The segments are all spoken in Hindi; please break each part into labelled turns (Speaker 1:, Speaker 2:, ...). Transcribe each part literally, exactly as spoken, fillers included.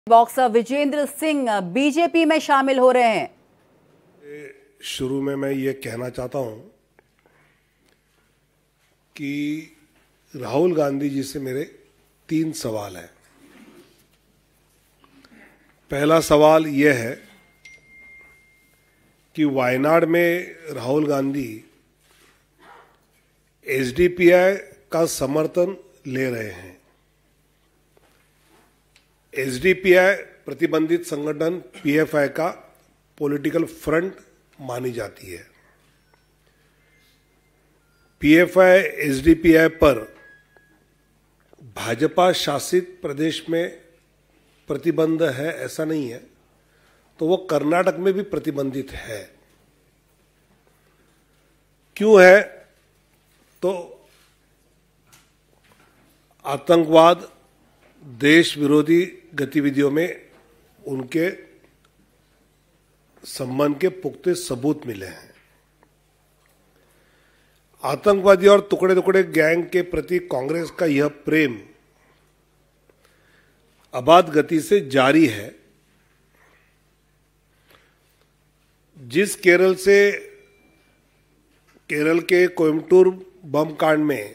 Speaker 1: बॉक्सर विजेंद्र सिंह बीजेपी में शामिल हो रहे हैं।
Speaker 2: शुरू में मैं ये कहना चाहता हूं कि राहुल गांधी जी से मेरे तीन सवाल हैं। पहला सवाल यह है कि वायनाड में राहुल गांधी एसडीपीआई का समर्थन ले रहे हैं। एसडीपीआई प्रतिबंधित संगठन पीएफआई का पॉलिटिकल फ्रंट मानी जाती है। पीएफआई एसडीपीआई पर भाजपा शासित प्रदेश में प्रतिबंध है ऐसा नहीं है, तो वो कर्नाटक में भी प्रतिबंधित है। क्यों है? तो आतंकवाद, देश विरोधी गतिविधियों में उनके संबंध के पुख्ते सबूत मिले हैं। आतंकवादी और टुकड़े टुकड़े गैंग के प्रति कांग्रेस का यह प्रेम अबाध गति से जारी है। जिस केरल से केरल के कोयम्बटूर बम कांड में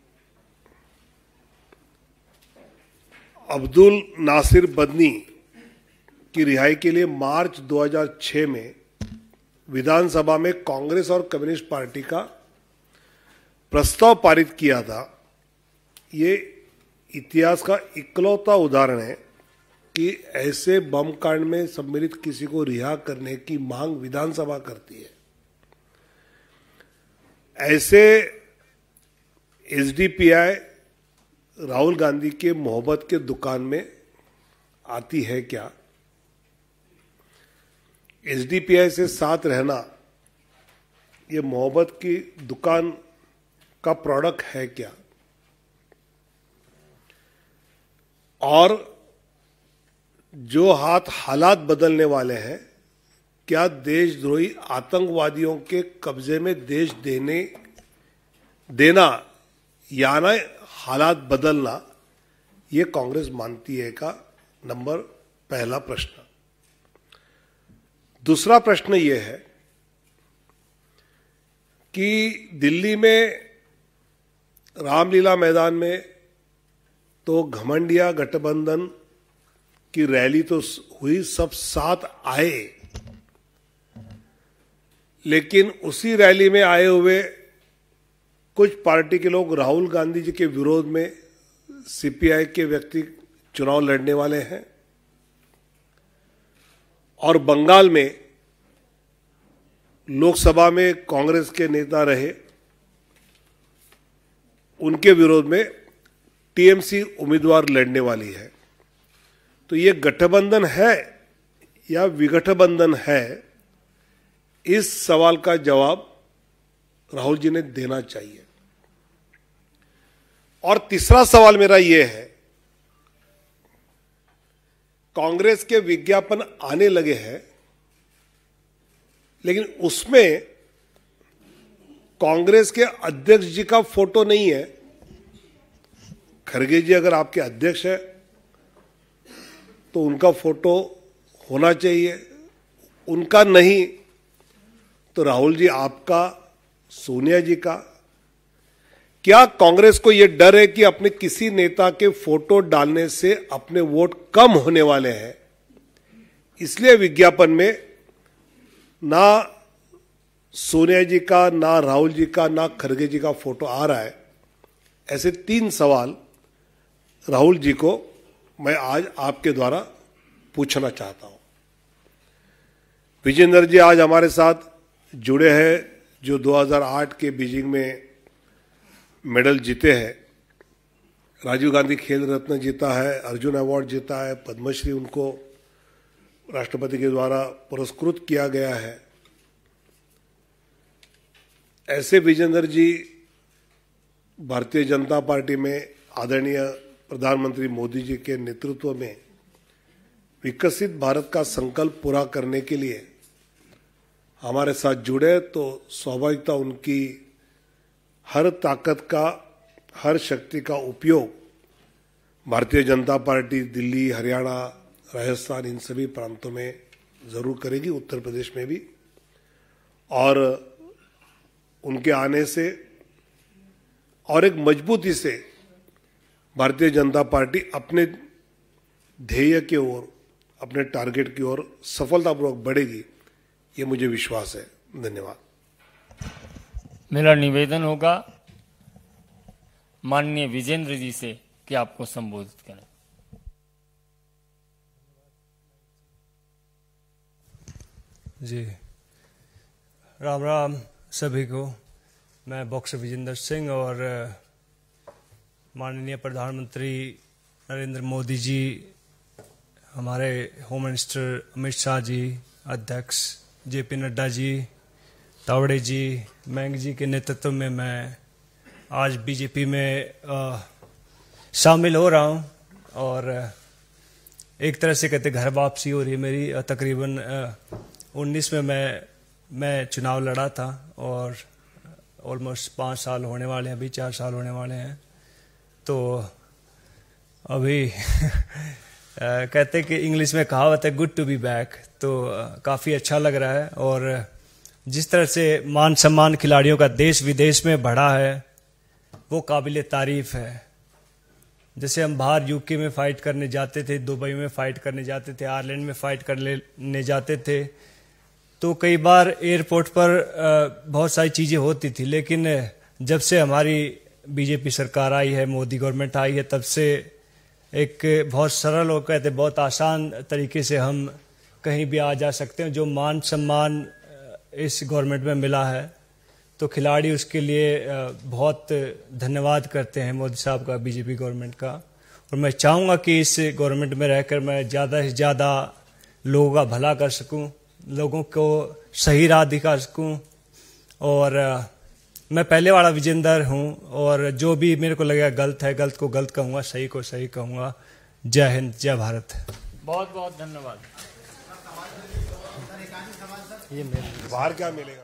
Speaker 2: अब्दुल नासिर बदनी की रिहाई के लिए मार्च दो हज़ार छह में विधानसभा में कांग्रेस और कम्युनिस्ट पार्टी का प्रस्ताव पारित किया था, ये इतिहास का इकलौता उदाहरण है कि ऐसे बम कांड में सम्मिलित किसी को रिहा करने की मांग विधानसभा करती है। ऐसे एसडीपीआई राहुल गांधी के मोहब्बत के दुकान में आती है क्या? एसडीपीआई से साथ रहना ये मोहब्बत की दुकान का प्रोडक्ट है क्या? और जो हाथ हालात बदलने वाले हैं, क्या देशद्रोही आतंकवादियों के कब्जे में देश देने देना या ना हालात बदलना ये कांग्रेस मानती है का नंबर पहला प्रश्न। दूसरा प्रश्न ये है कि दिल्ली में रामलीला मैदान में तो घमंडिया गठबंधन की रैली तो हुई, सब साथ आए, लेकिन उसी रैली में आए हुए कुछ पार्टी के लोग राहुल गांधी जी के विरोध में सीपीआई के व्यक्ति चुनाव लड़ने वाले हैं और बंगाल में लोकसभा में कांग्रेस के नेता रहे, उनके विरोध में टीएमसी उम्मीदवार लड़ने वाली है। तो ये गठबंधन है या विगठबंधन है, इस सवाल का जवाब राहुल जी ने देना चाहिए। और तीसरा सवाल मेरा यह है, कांग्रेस के विज्ञापन आने लगे हैं, लेकिन उसमें कांग्रेस के अध्यक्ष जी का फोटो नहीं है। खड़गे जी अगर आपके अध्यक्ष है तो उनका फोटो होना चाहिए, उनका नहीं तो राहुल जी आपका, सोनिया जी का। क्या कांग्रेस को यह डर है कि अपने किसी नेता के फोटो डालने से अपने वोट कम होने वाले हैं, इसलिए विज्ञापन में ना सोनिया जी का, ना राहुल जी का, ना खड़गे जी का फोटो आ रहा है? ऐसे तीन सवाल राहुल जी को मैं आज आपके द्वारा पूछना चाहता हूं। विजेंद्र जी आज हमारे साथ जुड़े हैं, जो दो हज़ार आठ के बीजिंग में मेडल जीते हैं। राजीव गांधी खेल रत्न जीता है, अर्जुन अवार्ड जीता है, पद्मश्री उनको राष्ट्रपति के द्वारा पुरस्कृत किया गया है। ऐसे विजेंद्र जी भारतीय जनता पार्टी में आदरणीय प्रधानमंत्री मोदी जी के नेतृत्व में विकसित भारत का संकल्प पूरा करने के लिए हमारे साथ जुड़े, तो स्वाभाविकता उनकी हर ताकत का, हर शक्ति का उपयोग भारतीय जनता पार्टी दिल्ली, हरियाणा, राजस्थान, इन सभी प्रांतों में जरूर करेगी, उत्तर प्रदेश में भी। और उनके आने से और एक मजबूती से भारतीय जनता पार्टी अपने ध्येय की ओर, अपने टारगेट की ओर सफलतापूर्वक बढ़ेगी, ये मुझे विश्वास है। धन्यवाद।
Speaker 3: मेरा निवेदन होगा माननीय विजेंद्र जी से कि आपको संबोधित करें।
Speaker 4: जी, राम राम सभी को। मैं बॉक्सर विजेंद्र सिंह और माननीय प्रधानमंत्री नरेंद्र मोदी जी, हमारे होम मिनिस्टर अमित शाह जी, अध्यक्ष जेपी नड्डा जी, तावड़े जी, मैंग जी के नेतृत्व में मैं आज बीजेपी में आ, शामिल हो रहा हूं। और एक तरह से कहते घर वापसी हो रही है मेरी। तकरीबन उन्नीस में मैं मैं चुनाव लड़ा था और ऑलमोस्ट पाँच साल होने वाले हैं, अभी चार साल होने वाले हैं। तो अभी कहते कि इंग्लिश में कहावत है गुड टू बी बैक, तो काफ़ी अच्छा लग रहा है। और जिस तरह से मान सम्मान खिलाड़ियों का देश विदेश में बढ़ा है वो काबिल तारीफ है। जैसे हम बाहर यूके में फ़ाइट करने जाते थे, दुबई में फ़ाइट करने जाते थे, आयरलैंड में फ़ाइट करने जाते थे, तो कई बार एयरपोर्ट पर बहुत सारी चीज़ें होती थी। लेकिन जब से हमारी बीजेपी सरकार आई है, मोदी गवर्नमेंट आई है, तब से एक बहुत सरल और कहते बहुत आसान तरीके से हम कहीं भी आ जा सकते हैं। जो मान सम्मान इस गवर्नमेंट में मिला है तो खिलाड़ी उसके लिए बहुत धन्यवाद करते हैं मोदी साहब का, बीजेपी गवर्नमेंट का। और मैं चाहूँगा कि इस गवर्नमेंट में रहकर मैं ज़्यादा से ज़्यादा लोगों का भला कर सकूँ, लोगों को सही राह दिखा सकूँ। और मैं पहले वाला विजेंदर हूँ और जो भी मेरे को लगेगा गलत है, गलत को गलत कहूँगा, सही को सही कहूँगा। जय हिंद, जय भारत।
Speaker 3: बहुत बहुत धन्यवाद।
Speaker 2: ये बाहर क्या मिलेगा?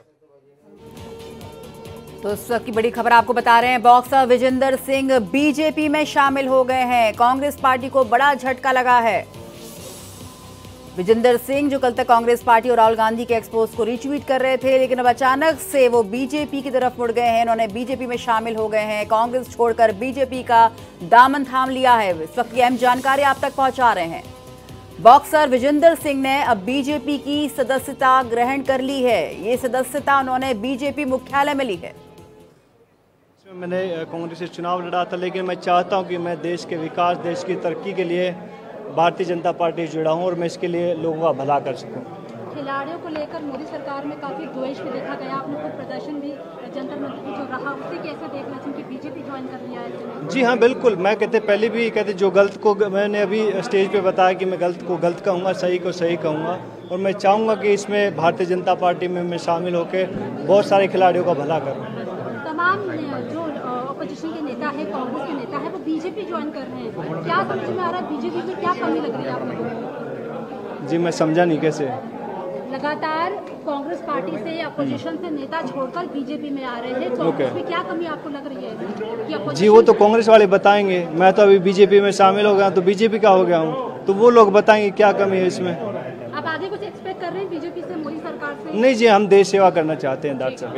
Speaker 1: तो इस वक्त की बड़ी खबर आपको बता रहे हैं, बॉक्सर विजेंद्र सिंह बीजेपी में शामिल हो गए हैं। कांग्रेस पार्टी को बड़ा झटका लगा है। विजेंद्र सिंह जो कल तक कांग्रेस पार्टी और राहुल गांधी के एक्सपोज को रीट्वीट कर रहे थे, लेकिन अब अचानक से वो बीजेपी की तरफ मुड़ गए हैं। इन्होंने बीजेपी में शामिल हो गए हैं, कांग्रेस छोड़कर बीजेपी का दामन थाम लिया है। इस वक्त की अहम जानकारी आप तक पहुंचा रहे हैं। बॉक्सर विजेंद्र सिंह ने अब बीजेपी की सदस्यता ग्रहण कर ली है। ये सदस्यता उन्होंने बीजेपी मुख्यालय में ली है।
Speaker 4: मैंने कांग्रेस से चुनाव लड़ा था, लेकिन मैं चाहता हूं कि मैं देश के विकास, देश की तरक्की के लिए भारतीय जनता पार्टी से जुड़ा हूं और मैं इसके लिए लोगों का भला कर सकूं।
Speaker 5: खिलाड़ियों को लेकर मोदी सरकार में काफी द्वेष भी देखा गया। आपने खुद प्रदर्शन भी जंतर मंतर जो रहा, उससे कैसे देखना चाहिए कि बीजेपी ज्वाइन कर लिया है?
Speaker 4: जी हाँ, बिल्कुल। मैं कहते पहले भी कहते जो गलत को, मैंने अभी स्टेज पे बताया कि मैं गलत को गलत कहूँगा, सही को सही कहूँगा। और मैं चाहूँगा कि इसमें भारतीय जनता पार्टी में मैं शामिल होकर बहुत सारे खिलाड़ियों का भला करूँ।
Speaker 5: तमाम जो अपोजिशन के नेता है, कांग्रेस के नेता है, वो बीजेपी ज्वाइन कर रहे हैं। क्या समझ में आ रहा है बीजेपी में क्या कमी लग रही है आप लोगों को?
Speaker 4: जी मैं समझा नहीं कैसे।
Speaker 5: लगातार कांग्रेस पार्टी से, अपोजिशन से नेता छोड़कर बीजेपी में आ रहे हैं, तो
Speaker 4: okay.
Speaker 5: उसमें क्या कमी आपको लग रही है?
Speaker 4: जी वो तो कांग्रेस वाले बताएंगे। मैं तो अभी बीजेपी में शामिल हो गया, तो बीजेपी का हो गया हूँ, तो वो लोग बताएंगे क्या कमी है इसमें।
Speaker 5: आप आगे कुछ एक्सपेक्ट कर रहे हैं बीजेपी से, मोदी सरकार से?
Speaker 4: नहीं जी, हम देश सेवा करना चाहते हैं। डॉक्टर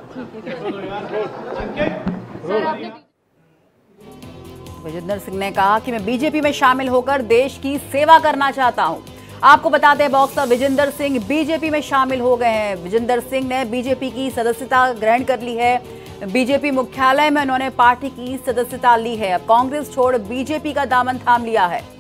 Speaker 1: विजेंद्र सिंह ने कहा कि मैं बीजेपी में शामिल होकर देश की सेवा करना चाहता हूं। आपको बता दें, बॉक्सर विजेंद्र सिंह बीजेपी में शामिल हो गए हैं। विजेंद्र सिंह ने बीजेपी की सदस्यता ग्रहण कर ली है। बीजेपी मुख्यालय में उन्होंने पार्टी की सदस्यता ली है। अब कांग्रेस छोड़ बीजेपी का दामन थाम लिया है।